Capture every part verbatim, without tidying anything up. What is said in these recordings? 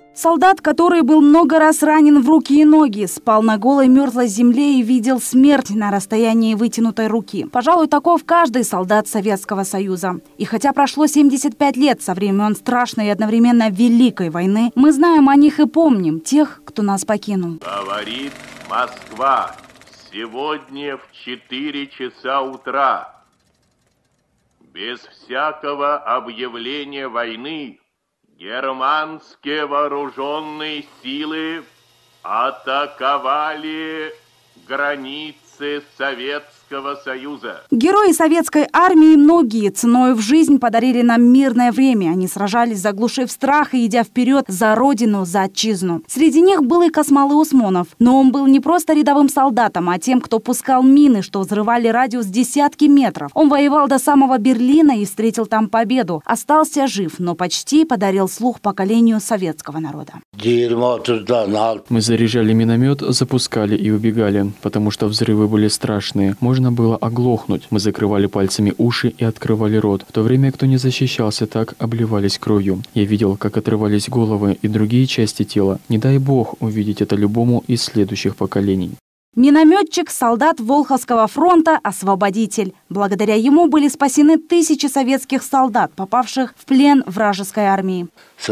Солдат, который был много раз ранен в руки и ноги, спал на голой мерзлой земле и видел смерть на расстоянии вытянутой руки. Пожалуй, таков каждый солдат Советского Союза. И хотя прошло семьдесят пять лет со времен страшной и одновременно Великой войны, мы знаем о них и помним тех, кто нас покинул. Говорит Москва. Сегодня в четыре часа утра, без всякого объявления войны, германские вооруженные силы атаковали границы Советского Союза. Герои советской армии многие ценой в жизнь подарили нам мирное время. Они сражались, заглушив страх и идя вперед за родину, за отчизну. Среди них был и Космалы Усмонов. Но он был не просто рядовым солдатом, а тем, кто пускал мины, что взрывали радиус десятки метров. Он воевал до самого Берлина и встретил там победу. Остался жив, но почти подарил слух поколению советского народа. Мы заряжали миномет, запускали и убегали, потому что взрывы были страшные. Можно было оглохнуть. Мы закрывали пальцами уши и открывали рот. В то время, кто не защищался так, обливались кровью. Я видел, как отрывались головы и другие части тела. Не дай бог увидеть это любому из следующих поколений. Минометчик, солдат Волховского фронта, освободитель. Благодаря ему были спасены тысячи советских солдат, попавших в плен вражеской армии.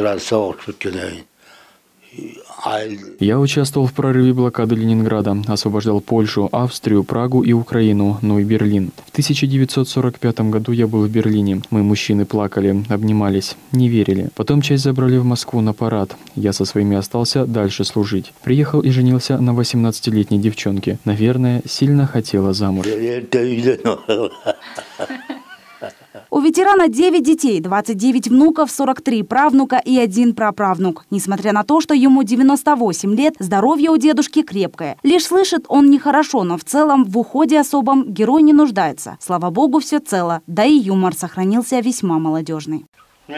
Я участвовал в прорыве блокады Ленинграда, освобождал Польшу, Австрию, Прагу и Украину, но и Берлин. В тысяча девятьсот сорок пятом году я был в Берлине. Мы, мужчины, плакали, обнимались, не верили. Потом часть забрали в Москву на парад. Я со своими остался дальше служить. Приехал и женился на восемнадцатилетней девчонке. Наверное, сильно хотела замуж. У ветерана девять детей, двадцать девять внуков, сорок три правнука и один праправнук. Несмотря на то, что ему девяносто восемь лет, здоровье у дедушки крепкое. Лишь слышит он нехорошо, но в целом в уходе особом герой не нуждается. Слава богу, все цело. Да и юмор сохранился весьма молодежный. Вот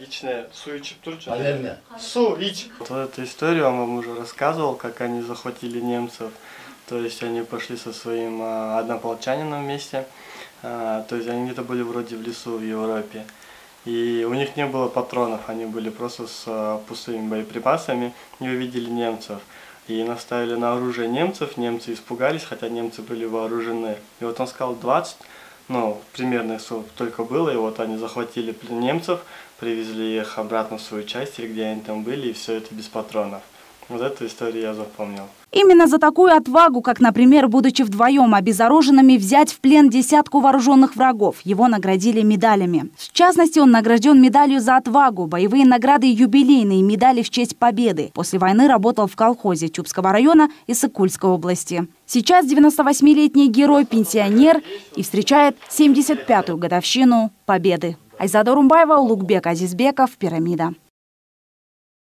эту историю он вам уже рассказывал, как они захватили немцев. То есть они пошли со своим а, однополчанином вместе. А, то есть они где-то были вроде в лесу в Европе. И у них не было патронов, они были просто с а, пустыми боеприпасами и увидели немцев. И наставили на оружие немцев, немцы испугались, хотя немцы были вооружены. И вот он сказал двадцать, ну, примерно их только было, и вот они захватили немцев, привезли их обратно в свою часть, где они там были, и все это без патронов. Вот эту историю я запомнил. Именно за такую отвагу, как, например, будучи вдвоем обезоруженными, взять в плен десятку вооруженных врагов, его наградили медалями. В частности, он награжден медалью за отвагу, боевые награды и юбилейные медали в честь победы. После войны работал в колхозе Чубского района и Сыкульской области. Сейчас девяносто восьмилетний герой-пенсионер и встречает семьдесят пятую годовщину Победы. Айзада Урумбаева, Улугбек Азизбеков, Пирамида.